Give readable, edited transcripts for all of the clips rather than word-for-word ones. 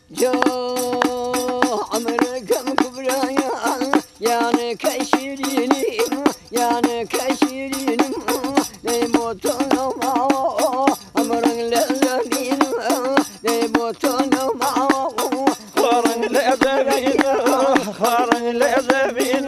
Ya Amerikan kubraya yani keşirinim yani keşirinim ne motonuma Amerikan lezzetim ne motonuma Karın lezzetim Karın lezzetim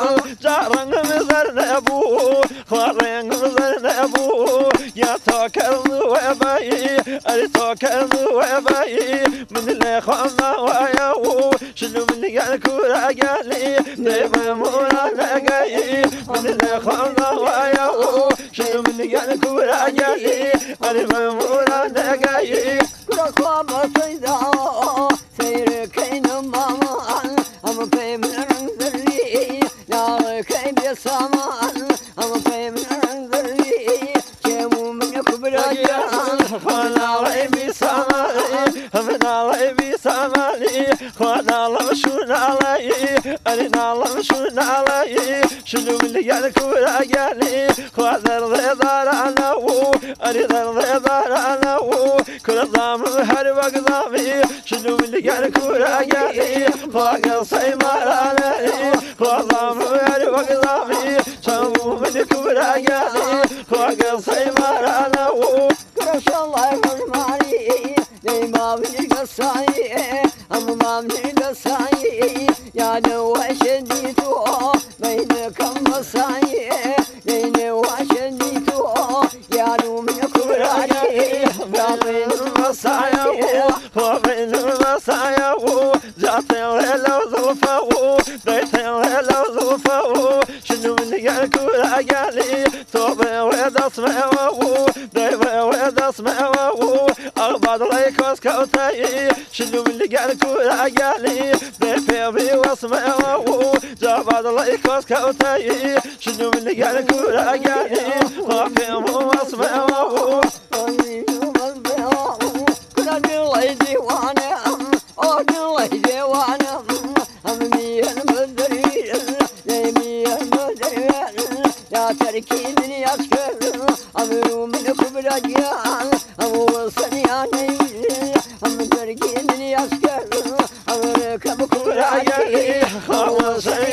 Carın üzerine bu Karın üzerine bu Ya tokezü ve bayi Ali tokezü ve bayi Min lekhana ve yavu Şunu min gel kura gali Deva mura gayi Min lekhana ve yavu Şunu min gel kura gali Deva mura gayi Kura kaba sayda Seyre kaynım maman Ama peymenin zırri Yağlı kaybe saman Ama peymenin zırri Kemumin kubracan Khanalı bir samali Hamenalı bir samali Khanalı şunalayı Alinalı şunalayı Şunu bil gel kura geli Khanalı daranavu Alinalı daranavu Kurazamı her vakzami Şunu bil gel kura geli Khanalı saymaranayi Kurazamı her vakzami Şunu bil kura geli Khanalı saymaranavu Kuraşallah hırmani Ney mavni gasai Ama mavni gasai Yani vaşeni tu Meyne kammasai Neyne vaşeni tu Yani umne kubrani Benim masayavu, benim masayavu, zaten hello zulfavu, zaten hello zulfavu. Şimdi gel kura geli, tobe ve dasmevu, deve ve dasmevu. Ağbadlay koskavtayı, şimdi gel kura geli, depe bir vasmevu, cabadlay koskavtayı, şimdi gel kura geli, hafim vasmevu. Terkinin yaskı Amrumun kubracan Amursan yani Amur terkinin yaskı Amur kabı kubracan Amursan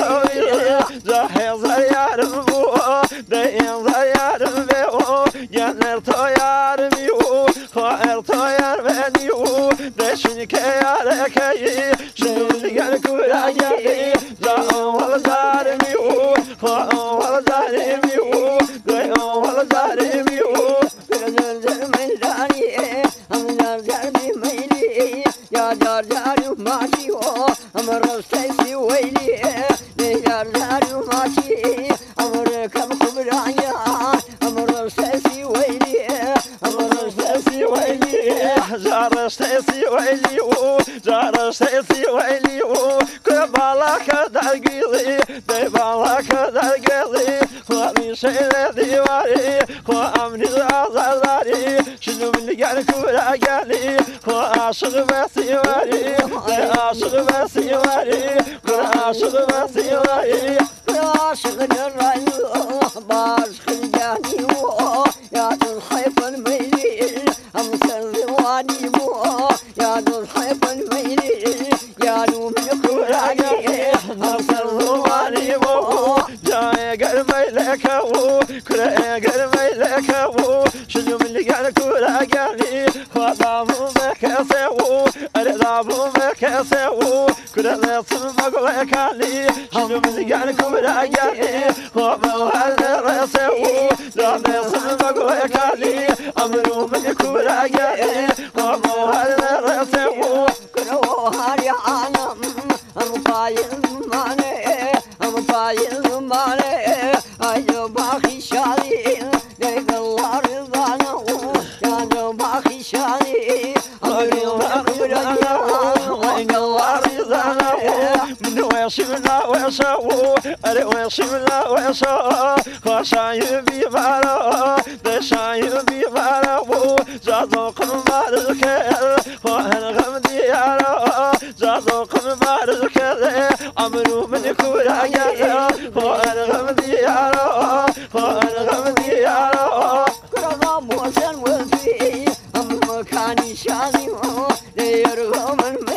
yani Zahir zayarım bu Deyin zayarım ve o Genler toyarım yu Khair toyar beni yu Deşin keyare keyi Şimdi gel kubracan Zahir val zarim yu Khair val zarim yu Deyin val zarim yu Kırılır meydani Amlar zarbi meyli Ya dar zaru maşi o Amar sesi veyli Neyler zaru maşi Amar kabı kubranya Amar sesi veyli Amar sesi veyli Zara sesi veyli o Zara sesi veyli o Kırbala kadar gili Deybala kadar gili Kuami şeyle divari Kuamri azarları Şimdi bil gel kura geli Kuaşık ve sivari Aşık ve sivari Kuaşık ve sivari Aşıkın rayu Başkın cani o Yadın hayfın meyli Amsın zivani bu Yadın hayfın meyli Yadın kurani Amsın zivani bu Caya gelmeyle kavu Kuraya gelmeyle kavu Şimdi bil gel kura geli Kuadamı mekesevu Eredamı mekesevu Kuraya sınmak ve kali Şimdi bil gel kura geli Kuadamı mekesevu Zade sınmak ve kali Amru bil kura geli Kuadamı mekesevu Kuro hari anam Amfayın mane Amfayın mane Ayı bakışali Deygallar zana Yanı bakışali Amru kubranya Deygallar zana Min veşimla veşavu Ere veşimla veşavu Koşayı bir mara Deşayı bir mara Zazokun barıkel Kohen diyara Zazokun barıkel Amru min kura gel Kohen diyara Kohen diyara Kurada muhsen vezi Amma kani şani o Deyar gaman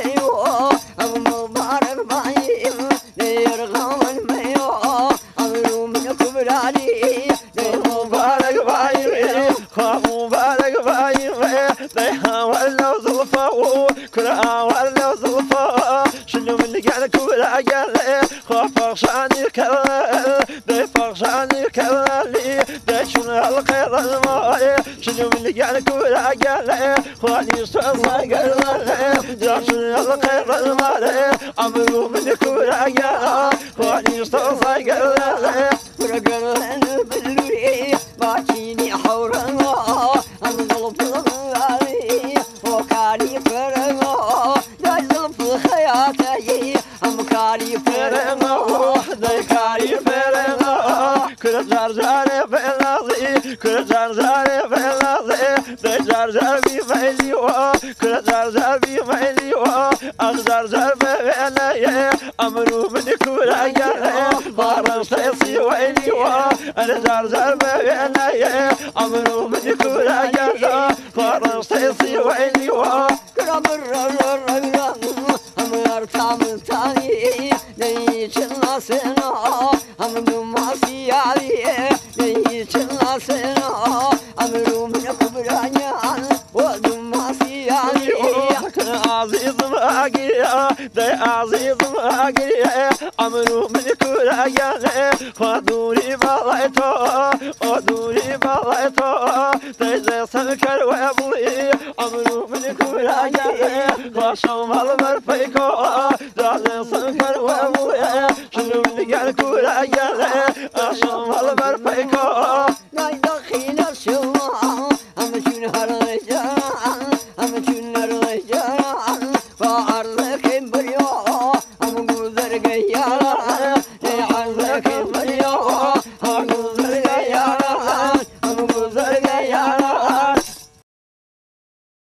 ضيها ولا زلفا كرا ولا زلفا شنو من قال كبرى قال خاف شاني كرا ضيف شاني كرا لي شنو الخير الماي شنو من قال كبرى قال خالي صوصا قال شنو الخير الماي عمرو من كبرى قال خالي صوصا قال رجل باللي باكيني حورنا انظل بالغالي وكالي فرنا نزل في خياتي امكالي فرنا ديكاري فرنا كل جارجاري فرنازي كل جارجاري فرنازي دي جارجاري ميليوا كل جارجاري ميليوا أجارجار فرناي أمرو من كورايا بارم سيسي ويليوا أنا جارجار فرناي أمرو من كورايا بارم سيسي ويليوا كرم الرجل أمر تام تاني نيشنا سنا أمر ما سيالي نيشنا سنا أمر من كبرانيا ودم ما سيالي عزيز ماقيا دي عزيز ماقيا أمرو من كورايا خدوني بلايتو خدوني بلايتو دي زي سنكر وابلي أمرو من كورايا خشم المرفيكو دي سنكر وابلي شنو من قال كورايا خشم المرفيكو لا يدخل الشوار أما شنو هالرجال أما شنو الرجال فعرضك بريو أما قدر قيالا